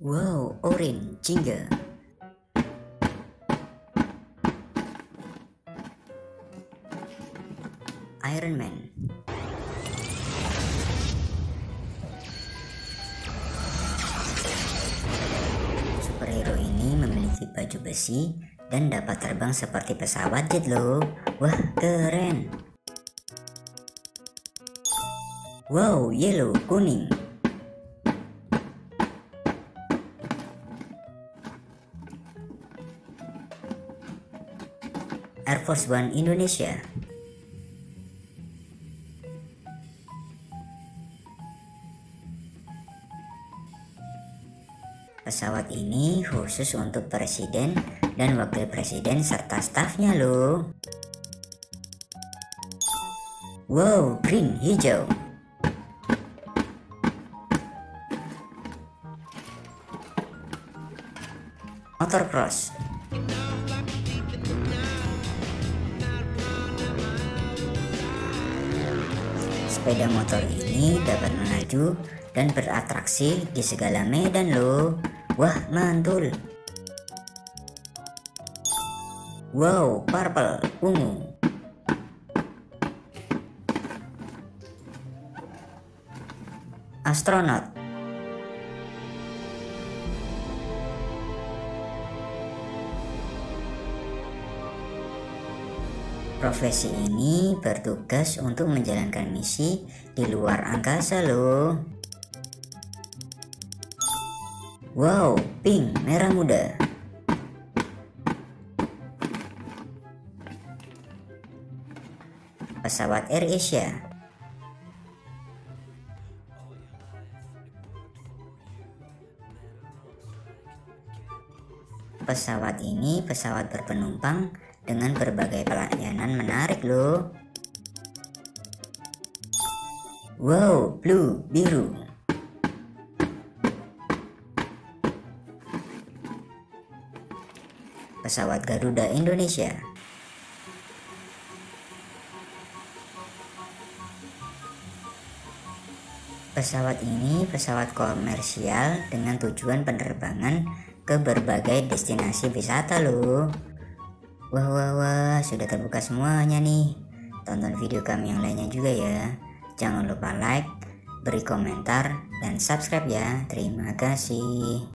Wow, orange, jingga. Iron Man. Superhero ini memiliki baju besi dan dapat terbang seperti pesawat jet loh. Wah, keren. Wow, yellow, kuning. Air Force One Indonesia. Pesawat ini khusus untuk presiden dan wakil presiden serta stafnya loh. Wow, green, hijau. Motor cross. Sepeda motor ini dapat melaju dan beratraksi di segala medan loh. Wah, mantul. Wow, purple, ungu. Astronot. Profesi ini bertugas untuk menjalankan misi di luar angkasa loh. Wow, pink, merah muda. Pesawat AirAsia. Pesawat ini pesawat berpenumpang dengan berbagai pelayanan menarik loh. Wow, blue, biru. Pesawat Garuda Indonesia. Pesawat ini pesawat komersial dengan tujuan penerbangan ke berbagai destinasi wisata loh. Wah, sudah terbuka semuanya nih. Tonton video kami yang lainnya juga ya. Jangan lupa like, beri komentar, dan subscribe ya. Terima kasih.